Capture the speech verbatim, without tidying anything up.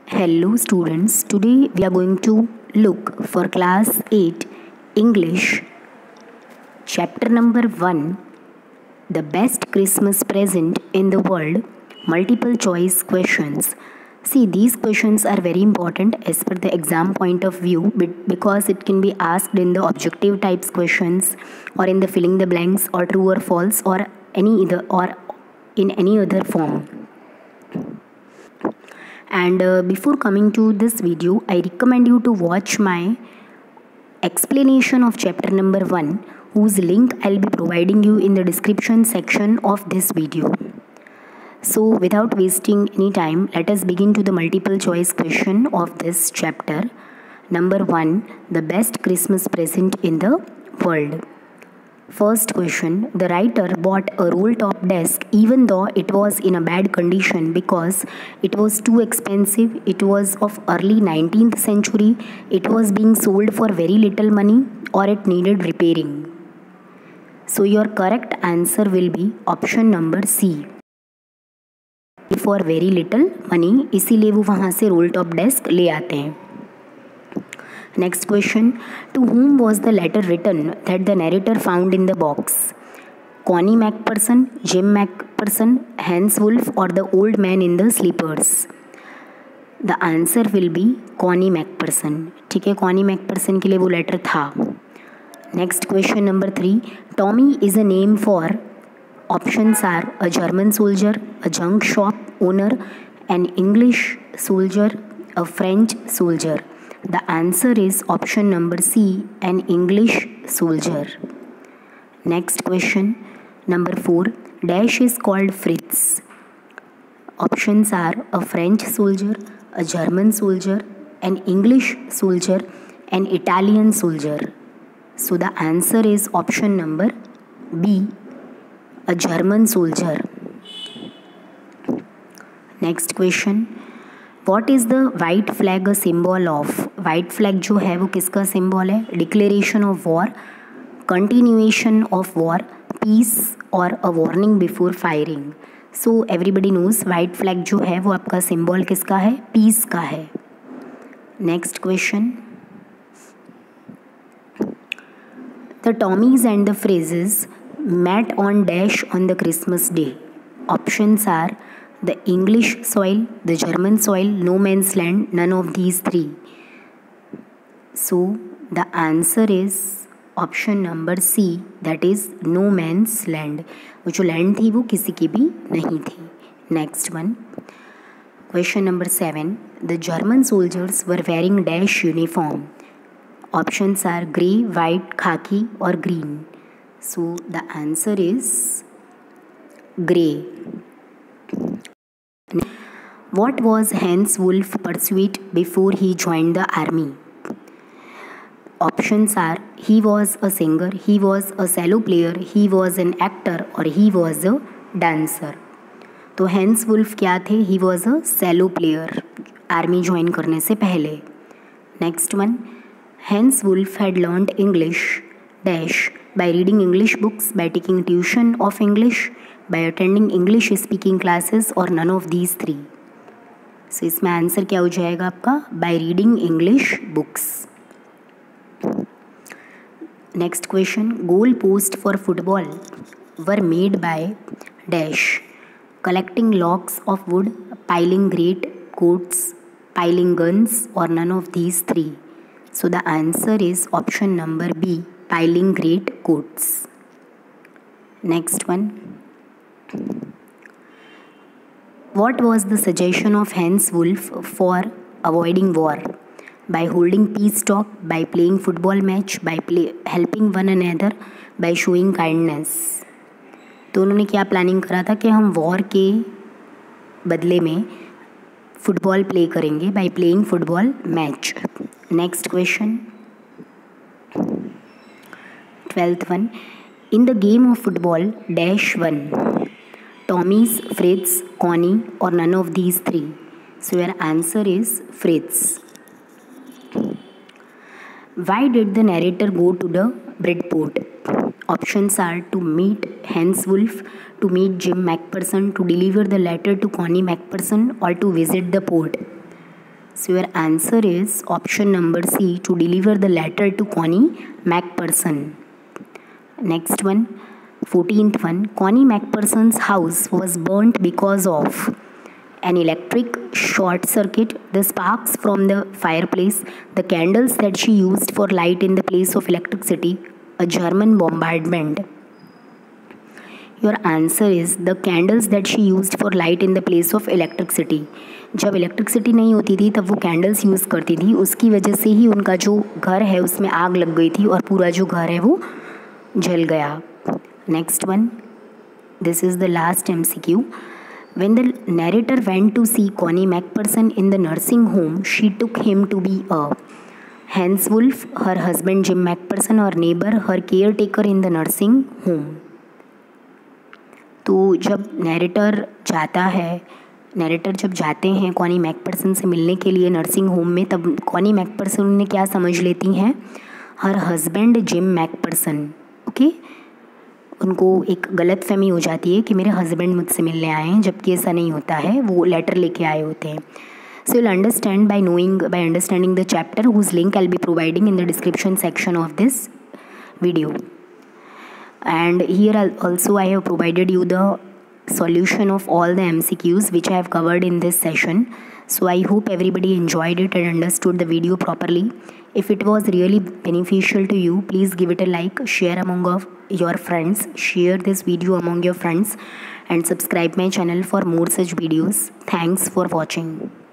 Hello students, today we are going to look for class eight English chapter number one, the best Christmas present in the world, multiple choice questions. See, these questions are very important as per the exam point of view because it can be asked in the objective types questions or in the filling the blanks or true or false or any other or in any other form. And uh, before coming to this video, I recommend you to watch my explanation of chapter number one, whose link I'll be providing you in the description section of this video. So without wasting any time, let us begin to the multiple choice question of this chapter. Number one, the best Christmas present in the world. First question, the writer bought a roll-top desk even though it was in a bad condition because it was too expensive, it was of early nineteenth century, it was being sold for very little money, or it needed repairing. So your correct answer will be option number C. For very little money, इसीलिए वो वहाँ से roll-top desk ले आते हैं. Next question, to whom was the letter written that the narrator found in the box? Connie Macpherson, Jim Macpherson, Hans Wolf, or the old man in the sleepers? The answer will be Connie Macpherson. ठीक है, Connie Macpherson के लिए वो letter था. Next question number three, Tommy is a name for, options are a German soldier, a junk shop owner, an English soldier, a French soldier. The answer is option number C, an English soldier. Next question, number four, dash is called Fritz. Options are a French soldier, a German soldier, an English soldier, an Italian soldier. So the answer is option number B, a German soldier. Next question, what is the white flag a symbol of? White flag जो है वो किसका symbol है? Declaration of war, continuation of war, peace, or a warning before firing. So everybody knows white flag जो है वो आपका symbol किसका है? Peace का है. Next question, the Tommies and the Frizzes met on dash on the Christmas day. Options are the English soil, the German soil, no man's land, none of these three. So the answer is option number C, that is no man's land. वो जो land थी वो किसी की भी नहीं थी. Next one, question number seven, the German soldiers were wearing dash uniform. Options are grey, white, khaki, or green. So the answer is grey. What was Hans Wolf pursuit before he joined the army? Options are he was a singer, he was a cello player, he was an actor, or he was a dancer. तो Hans Wolf क्या थे? He was a cello player. Army join करने से पहले. Next one, Hans Wolf had learned English dash by reading English books, by taking tuition of English, by attending English speaking classes, or none of these three. So इसमें answer क्या हो जाएगा आपका? By reading English books. Next question, goal posts for football were made by dash, collecting logs of wood, piling great coats, piling guns, or none of these three. So the answer is option number B, piling great coats. Next one, what was the suggestion of Hans Wolf for avoiding war? By holding peace talk, by playing football match, by play, helping one another, by showing kindness. तो उन्होंने क्या planning करा था कि हम war के बदले में फुटबॉल प्ले करेंगे, by playing football match. Next question, twelfth one, in the game of football, dash one, Tommy's, Fritz, Connie, or none of these three. So your answer is Fritz. Why did the narrator go to the Bridport? Options are to meet Hans Wolf, to meet Jim Macpherson, to deliver the letter to Connie Macpherson, or to visit the port. So your answer is option number C, to deliver the letter to Connie MacPherson. Next one, fourteenth one, Connie MacPherson's house was burnt because of an electric short circuit, the sparks from the fireplace, the candles that she used for light in the place of electricity, a German bombardment. Your answer is the candles that she used for light in the place of electricity. जब electricity नहीं होती थी तब वो candles use करती थी, उसकी वजह से ही उनका जो घर है उसमें आग लग गई थी और पूरा जो घर है वो जल गया. Next one, this is the last M C Q. When the narrator went to see Connie MacPherson in the nursing home, she took him to be a Hans Wolf, her husband Jim MacPherson, और neighbor, her caretaker in the nursing home. तो जब narrator जाता है narrator जब जाते हैं Connie McPherson से मिलने के लिए नर्सिंग होम में, तब कॉनी मैकपर्सन ने क्या समझ लेती हैं, हर हस्बैंड जिम मैकपर्सन. ओके, उनको एक गलत फहमी हो जाती है कि मेरे हस्बैंड मुझसे मिलने आए हैं, जबकि ऐसा नहीं होता है, वो लेटर लेके आए होते हैं. सो you'll understand by knowing by understanding the chapter whose link I'll be providing in the description section of this video. And here also I have provided you the solution of all the M C Qs which I have covered in this session. So I hope everybody enjoyed it and understood the video properly. If it was really beneficial to you, please give it a like, share among of your friends, share this video among your friends, and subscribe my channel for more such videos. Thanks for watching.